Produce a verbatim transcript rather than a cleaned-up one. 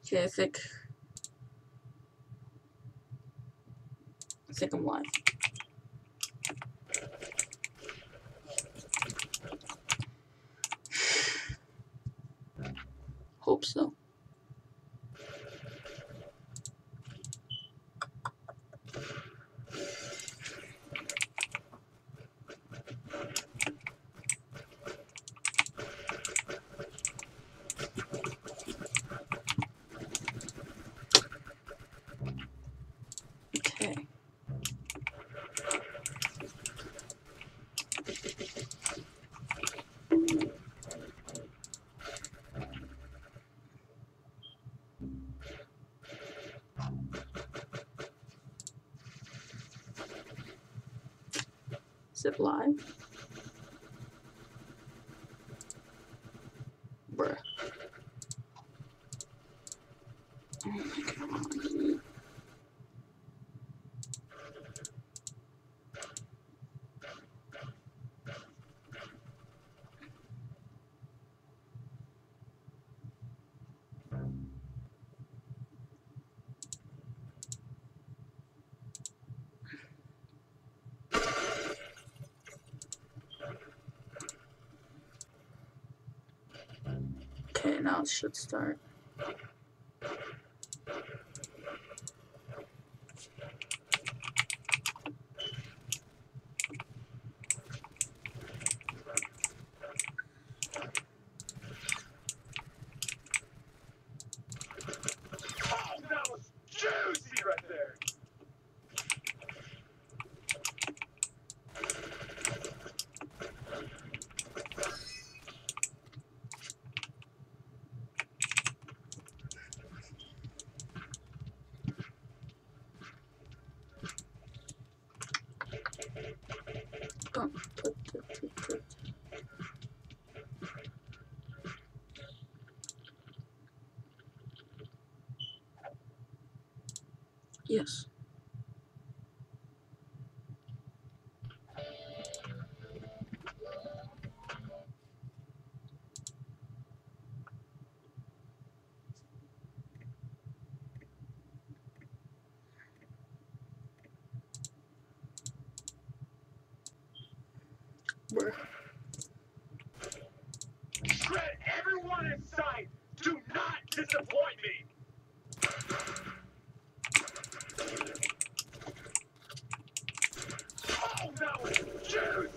Okay, I think I think I'm live. Hope so. Okay. Is it live? Bruh. Oh my god. Okay, now it should start. Oh, that was juicy right there. Oh, put, put, put, put. Yes. Bruh. Shred everyone in sight. Do not disappoint me. Oh, that was juicy.